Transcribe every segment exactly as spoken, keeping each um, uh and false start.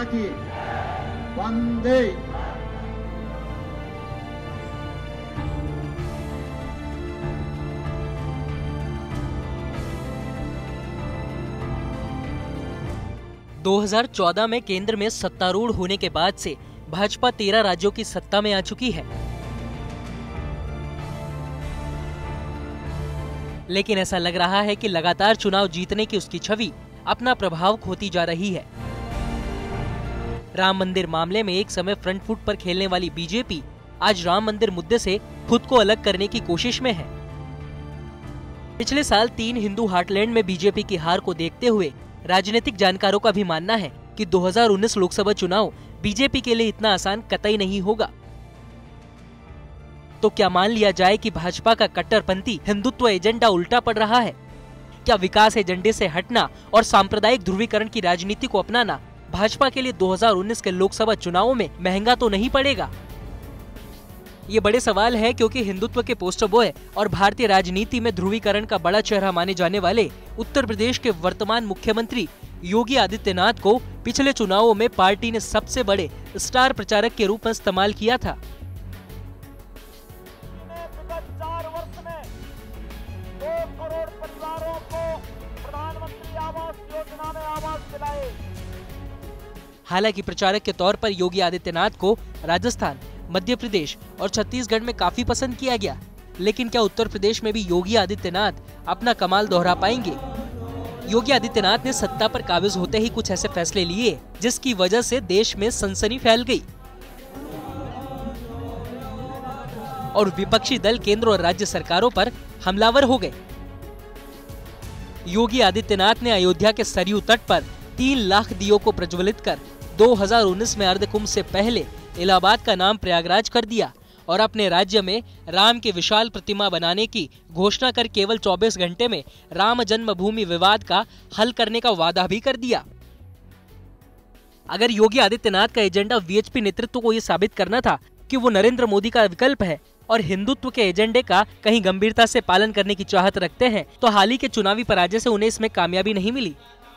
माता की वंदे। दो हज़ार चौदह में केंद्र में सत्तारूढ़ होने के बाद से भाजपा तेरह राज्यों की सत्ता में आ चुकी है, लेकिन ऐसा लग रहा है कि लगातार चुनाव जीतने की उसकी छवि अपना प्रभाव खोती जा रही है। राम मंदिर मामले में एक समय फ्रंट फुट पर खेलने वाली बीजेपी आज राम मंदिर मुद्दे से खुद को अलग करने की कोशिश में है। पिछले साल तीन हिंदू हार्टलैंड में बीजेपी की हार को देखते हुए राजनीतिक जानकारों का भी मानना है कि दो हज़ार उन्नीस लोकसभा चुनाव बीजेपी के लिए इतना आसान कतई नहीं होगा। तो क्या मान लिया जाए कि भाजपा का कट्टरपंथी हिंदुत्व एजेंडा उल्टा पड़ रहा है? क्या विकास एजेंडे से हटना और सांप्रदायिक ध्रुवीकरण की राजनीति को अपनाना भाजपा के लिए दो हज़ार उन्नीस के लोकसभा चुनावों में महंगा तो नहीं पड़ेगा? ये बड़े सवाल है, क्योंकि हिंदुत्व के पोस्टर बॉय और भारतीय राजनीति में ध्रुवीकरण का बड़ा चेहरा माने जाने वाले उत्तर प्रदेश के वर्तमान मुख्यमंत्री योगी आदित्यनाथ को पिछले चुनावों में पार्टी ने सबसे बड़े स्टार प्रचारक के रूप में इस्तेमाल किया था। चार वर्ष में दो करोड़ परिवारों को प्रधानमंत्री आवास योजना में आवास दिलाए। हालांकि प्रचारक के तौर पर योगी आदित्यनाथ को राजस्थान, मध्य प्रदेश और छत्तीसगढ़ में काफी पसंद किया गया, लेकिन क्या उत्तर प्रदेश में भी योगी आदित्यनाथ अपना कमाल दोहरा पाएंगे? योगी आदित्यनाथ ने सत्ता पर काबिज होते ही कुछ ऐसे फैसले लिए जिसकी वजह से देश में सनसनी फैल गई और विपक्षी दल केंद्र और राज्य सरकारों पर हमलावर हो गए। योगी आदित्यनाथ ने अयोध्या के सरयू तट पर तीन लाख दियों को प्रज्वलित कर दो हज़ार उन्नीस में अर्धकुंभ से पहले इलाहाबाद का नाम प्रयागराज कर दिया और अपने राज्य में राम की विशाल प्रतिमा बनाने की घोषणा कर केवल चौबीस घंटे में राम जन्मभूमि विवाद का हल करने का वादा भी कर दिया। अगर योगी आदित्यनाथ का एजेंडा वीएचपी नेतृत्व को ये साबित करना था कि वो नरेंद्र मोदी का विकल्प है और हिंदुत्व के एजेंडे का कहीं गंभीरता से पालन करने की चाहत रखते हैं, तो हाल ही के चुनावी पराजय से उन्हें इसमें कामयाबी नहीं मिली।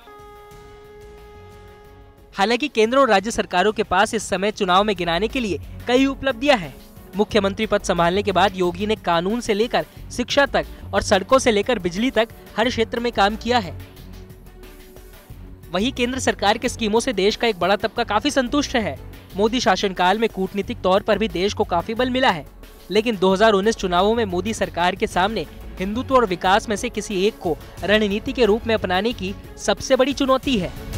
हालांकि केंद्र और राज्य सरकारों के पास इस समय चुनाव में गिनाने के लिए कई उपलब्धियां हैं। मुख्यमंत्री पद संभालने के बाद योगी ने कानून से लेकर शिक्षा तक और सड़कों से लेकर बिजली तक हर क्षेत्र में काम किया है। वहीं केंद्र सरकार के स्कीमों से देश का एक बड़ा तबका काफी संतुष्ट है। मोदी शासनकाल में कूटनीतिक तौर पर भी देश को काफी बल मिला है, लेकिन दो हज़ार उन्नीस चुनावों में मोदी सरकार के सामने हिंदुत्व और विकास में से किसी एक को रणनीति के रूप में अपनाने की सबसे बड़ी चुनौती है।